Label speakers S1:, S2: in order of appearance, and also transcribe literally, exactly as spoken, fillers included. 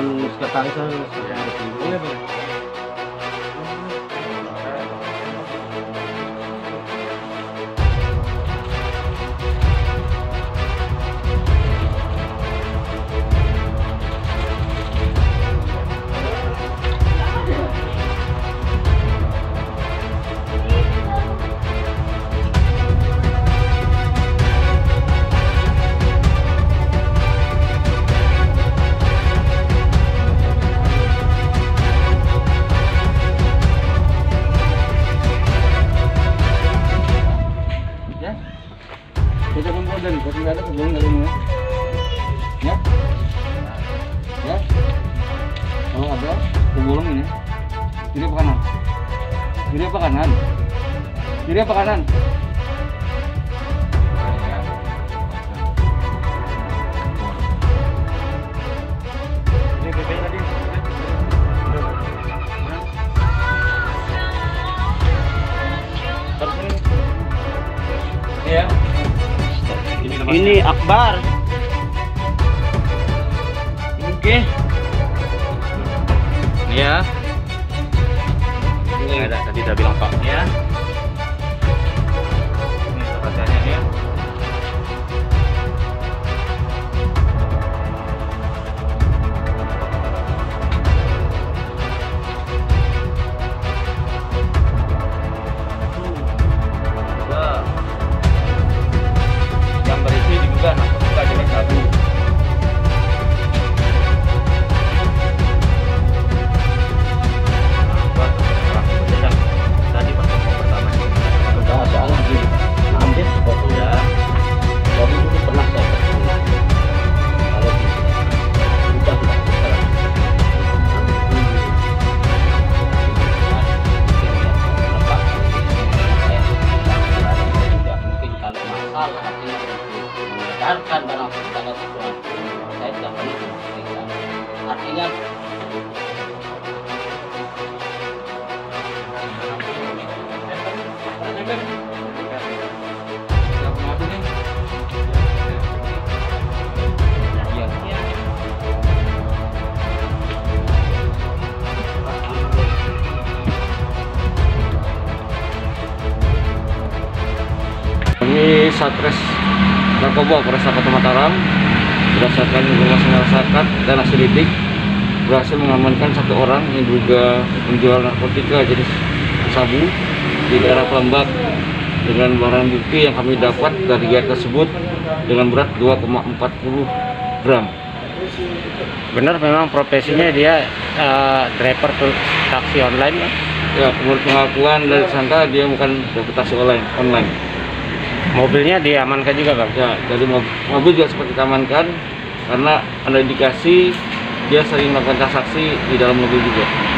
S1: telepon sekretaris sekretaris dulu ya Bang. Kita kumpul dan kita nggak ada sebelum nggak ada ya ya kalau ada kumpulin ini kiri apa kanan kiri apa kanan kiri apa kanan ini B P tadi ini ya.
S2: Ini Akbar.
S1: Oke.
S2: Ini ya. Ini ada tadi udah bilang Pak ya. Ini bacanya ya.
S3: mengedarkan dalam segala sesuatu. Saya tidak perlu memastikan. Artinya
S1: ini Satres Narkoba Polres Kota Mataram berdasarkan informasi masyarakat dan hasil lidik berhasil mengamankan satu orang yang diduga menjual narkotika jenis sabu di daerah Pelembak dengan barang bukti yang kami dapat dari giat tersebut dengan berat dua koma empat puluh gram.
S2: Benar memang profesinya dia uh, driver taksi online ya?
S1: Ya, menurut pengakuan dari tersangka dia bukan reputasi online online.
S2: Mobilnya diamankan juga Bang?
S1: Ya, jadi mobil, mobil juga sempat diamankan karena ada indikasi dia sering melakukan transaksi di dalam mobil juga.